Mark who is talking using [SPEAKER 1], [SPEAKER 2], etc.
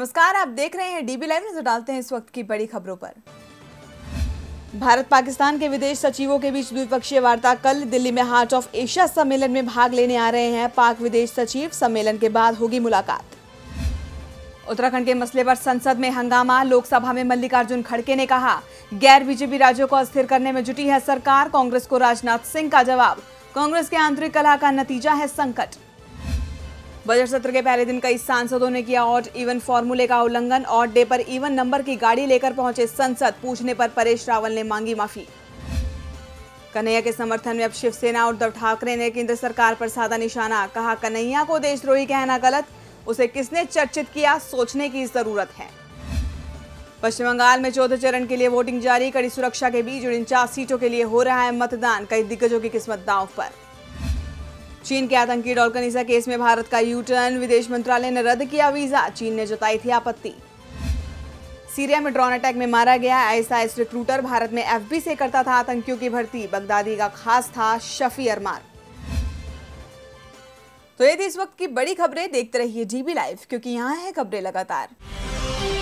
[SPEAKER 1] नमस्कार, आप देख रहे हैं डीबी लाइव। नजर डालते हैं इस वक्त की बड़ी खबरों पर। भारत पाकिस्तान के विदेश सचिवों के बीच द्विपक्षीय वार्ता कल दिल्ली में हार्ट ऑफ एशिया सम्मेलन में भाग लेने आ रहे हैं पाक विदेश सचिव। सम्मेलन के बाद होगी मुलाकात। उत्तराखंड के मसले पर संसद में हंगामा। लोकसभा में मल्लिकार्जुन खड़गे ने कहा, गैर बीजेपी राज्यों को अस्थिर करने में जुटी है सरकार। कांग्रेस को राजनाथ सिंह का जवाब। कांग्रेस के आंतरिक कलह का नतीजा है संकट। बजट सत्र के पहले दिन कई सांसदों ने किया ऑड इवन फॉर्मूले का उल्लंघन। ऑड डे पर इवन नंबर की गाड़ी लेकर पहुंचे संसद। पूछने पर परेश रावल ने मांगी माफी। कन्हैया के समर्थन में अब शिवसेना और उद्धव ठाकरे ने केंद्र सरकार पर साधा निशाना। कहा, कन्हैया को देशद्रोही कहना गलत। उसे किसने चर्चित किया, सोचने की जरूरत है। पश्चिम बंगाल में चौथे चरण के लिए वोटिंग जारी। कड़ी सुरक्षा के बीच 49 सीटों के लिए हो रहा है मतदान। कई दिग्गजों की किस्मत दांव पर। चीन के आतंकी डॉल्कनिसा केस में भारत का यू टर्न। विदेश मंत्रालय ने रद्द किया वीजा। चीन ने जताई थी आपत्ति। सीरिया में ड्रोन अटैक में मारा गया आईएसआईएस रिक्रूटर। भारत में एफबी से करता था आतंकियों की भर्ती। बगदादी का खास था शफी अरमान। तो ये थी इस वक्त की बड़ी खबरें। देखते रहिए डीबी लाइव, क्योंकि यहाँ है खबरें लगातार।